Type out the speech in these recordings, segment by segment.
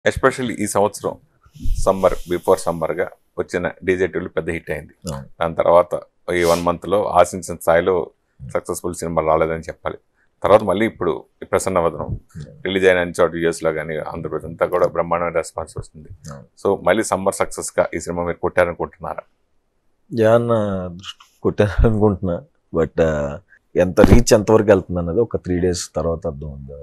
Especially ఈ సంవత్సరం summer before సమ్మర్గా వచ్చిన డీజేటీలు పెద్ద హిట్ అయింది. దాని తర్వాత ఈ 1 monthలో ఆశించిన స్థాయిలో సక్సెస్ఫుల్ సినిమా రాలేదని చెప్పాలి. తర్వాత మళ్ళీ ఇప్పుడు ప్రసన్నవదనం రిలీజ్ అయిన అన్ని చోట యూఎస్లో కానీ ఆంధ్రప్రదేశ్ అంతా కూడా బ్రహ్మాండమైన రెస్పాన్స్ వస్తుంది. సో మళ్ళీ సమ్మర్ సక్సెస్గా ఈ సినిమా మీరు కొట్టారనుకుంటున్నారా? యాన్న కొట్టారనుకుంటున్నా, బట్ ఎంత రీచ్ ఎంతవరకు వెళ్తుంది అన్నది ఒక 3 days తర్వాత అర్థం ఉంది.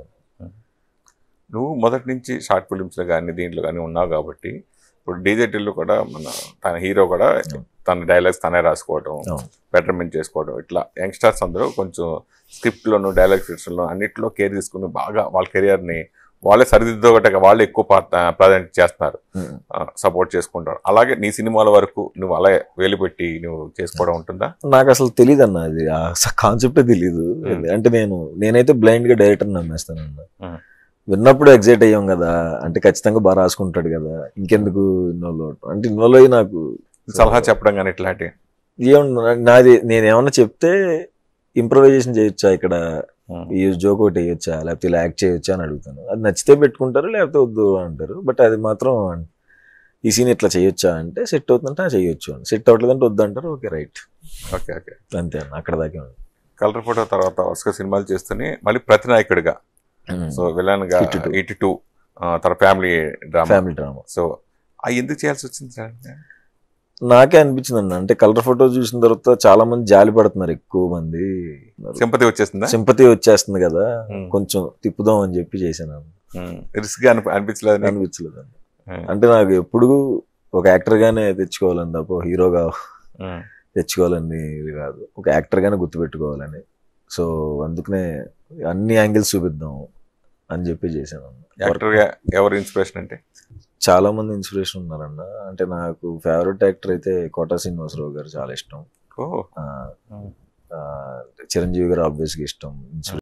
నువ్వు మొదటి నుంచి షార్ట్ ఫిలిమ్స్లో కానీ దీంట్లో కానీ ఉన్నావు కాబట్టి ఇప్పుడు డీజేటీల్లో కూడా తన హీరో కూడా తన డైలాగ్స్ తనే రాసుకోవడం, బెటర్మెంట్ చేసుకోవడం, ఇట్లా యంగ్స్టర్స్ అందరూ కొంచెం స్క్రిప్ట్లోను డైలాగ్ ఫిక్షన్లో అన్నింటిలో కేర్ తీసుకుని బాగా వాళ్ళ కెరియర్ని వాళ్ళే సరిదిద్దోగట వాళ్ళే ఎక్కువ ప్రాధాన్యత చేస్తున్నారు, సపోర్ట్ చేసుకుంటారు. అలాగే నీ సినిమాల వరకు నువ్వు అలా వేలుపెట్టి నువ్వు చేసుకోవడం ఉంటుందా? నాకు అసలు తెలియదు అన్న, అది కాన్సెప్టే తెలీదు. అంటే నేనైతే బ్లైండ్గా డైరెక్టర్ నమ్మేస్తానన్న. విన్నప్పుడు ఎగ్జైట్ అయ్యాం కదా, అంటే ఖచ్చితంగా బాగా రాసుకుంటాడు కదా, ఇంకెందుకు ఇన్వాల్వ్ అవటం అంటే ఇన్వాల్వ్ అయ్యి నాకు సలహా చెప్పడం కానీ ఇట్లాంటివి నాది నేనేమన్నా చెప్తే ఇంప్రవైజేషన్ చేయొచ్చా, ఇక్కడ ఈ జోక్ ఒకటి వేయొచ్చా, లేకపోతే ఇలా యాక్ట్ చేయొచ్చా అని అడుగుతాను. అది నచ్చితే పెట్టుకుంటారు, లేకపోతే వద్దు అంటారు. బట్ అది మాత్రం ఈ సీన్ ఇట్లా చేయొచ్చా అంటే సెట్ అవుతుందంటే చేయొచ్చు, సెట్ అవ్వట్లేదంటే వద్దు అంటారు. ఓకే రైట్, ఓకే ఓకే అంతే అన్న, అక్కడ దాకా. కలర్ ఫోటో తర్వాత వరుసగా సినిమాలు చేస్తూనే మళ్ళీ ప్రతినాయకుడిగా, సో విలన్గా 82 తర్వాత ఫ్యామిలీ డ్రామా. సో అవి ఎందుకు చేయాల్సి వచ్చింది సార్? నాకే అనిపించింది అన్న, అంటే కలర్ ఫోటో చూసిన తర్వాత చాలా మంది జాలి పడుతున్నారు, ఎక్కువ మంది సింపతి వచ్చేస్తుంది కదా, కొంచెం తిప్పుదాం అని చెప్పి చేశాను. రిస్క్ అనిపించలేదు. అంటే నాకు ఎప్పుడు ఒక యాక్టర్ గానే తెచ్చుకోవాలని తప్ప హీరోగా తెచ్చుకోవాలని కాదు, ఒక యాక్టర్ గానే గుర్తుపెట్టుకోవాలని. సో అందుకనే అన్ని యాంగిల్స్ చూపిద్దాం అని చెప్పి చేశాను. యాక్టర్గా ఎవరు ఇన్స్పిరేషన్ అంటే? చాలా మంది ఇన్స్పిరేషన్ ఉన్నారన్న. అంటే నాకు ఫేవరెట్ యాక్టర్ అయితే కోట శ్రీనివాసరావు గారు చాలా ఇష్టం. చిరంజీవి గారు ఆబ్వియస్గా ఇష్టం.